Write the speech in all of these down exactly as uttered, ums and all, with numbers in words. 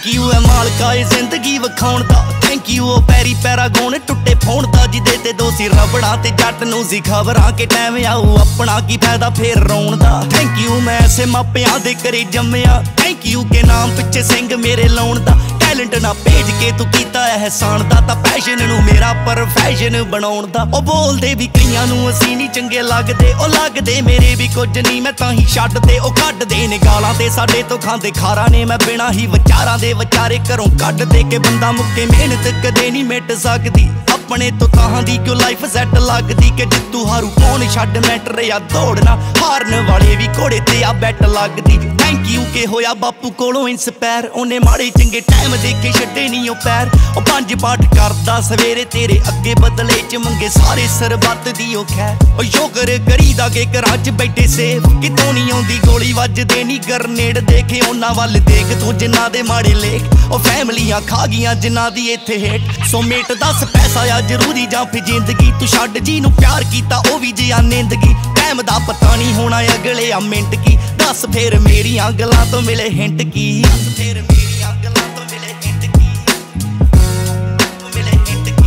Thank you है मालका ए जिंदगी विखाउण दा, थैंक यू ओ पैरी पैरा गौण टुटे फोन दा, जिदे ते दोसी रबड़ा ते जट नूं सी खबरां के टाइम आऊ अपना की फायदा फिर रोण दा। थैंक यू मैं ऐसे मापियां दे घरे जम्मिया, थैंक यू के नाम पिछे सिंह मेरे लाउण दा, टैलेंट ना भेज के तू कीता एहसान दा, तां पैशन नूं मेरा प्रोफैशन बनाउण दा। ओ बोलदे भी कईयां नूं असीं नहीं चंगे लगदे, ओ लगदे मेरे भी कुछ नहीं मैं तां ही छड्डदे, ओ कड्डदे ने गालां ते साडे तो खांदे खारा ने, मैं बिना ही विचारां दे विचारे घरों कड्ड दे के बंदा मुक्के मेहनत कदे नहीं मिट सकदी, अपने तो ताहां दी क्यों लाइफ सैट लगदी, कि जित्तू हारू कौन छड्ड मैटर या दौड़ना, हारन वाले भी घोड़े ते आ बैट लगदी। थैंक यू के होया बापू कोलों इंस्पायर, ओने माड़े चंगे टाइम देखे छड्डे नहीं ओ पैर, ओ पंज पाठ करदा सवेरे तेरे अगे बदले च मंगे सारे सरबत दी ओ खैर, ओ शुकर करीदा के घरां च बैठे सेफ, कितों नहीं आउंदी गोली वजदे नहीं गरनेड, देखे उन्हां वल देख तू जिन्हां दे माड़े लेख, ओ फैमिलियां खा गियां जिन्हां दी इत्थे हेठ। सो मेट दस पैसा आ जरूरी जां फिर जिंदगी, तू छड्ड जी नूं प्यार कीता ओ भी जे आ निंदगी, टाइम दा पता नहीं होना अगले आ मिंट की, दस फिर मेरियां गल्लां तो मिले हिंट की, दस फिर मेरियां गल्लां तो मिले हिंट की, तो मिले हिंट की।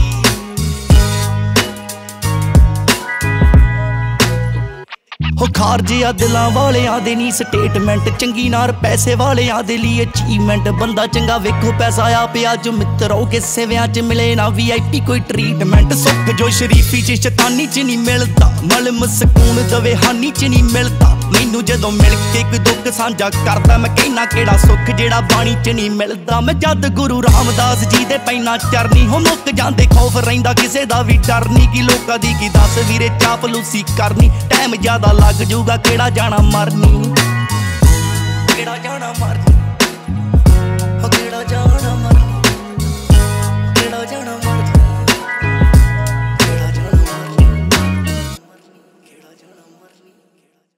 हो खारजिया दिलां वालियां दे नी स्टेटमेंट, चंगी नार पैसे वालियां दे लिए अचीवमेंट, बंदा चंगा वेखो पैसा आ पिया जो मित्रों के सेवियां च मिले ना वी आई पी कोई ट्रीटमेंट, सुख जो शरीफी च शैतानी च नहीं मिलता, मलम सकून दवे हानी च नहीं मिलता, मैनू जदों मिल के कोई दुख साझा करदा, मैं कहना केड़ा सुख जेड़ा बाणी च नहीं मिलदा, मैं जद गुरु रामदास जी दे पैना चरनी, हो मुक जांदे खौफ रहिंदा किसे दा भी डर नहीं, कि लोकां दी की दस वीरे चापलूसी करनी, टाइम ज्यादा लग जूगा केड़ा जाना मरनी, केड़ा जाना मरनी।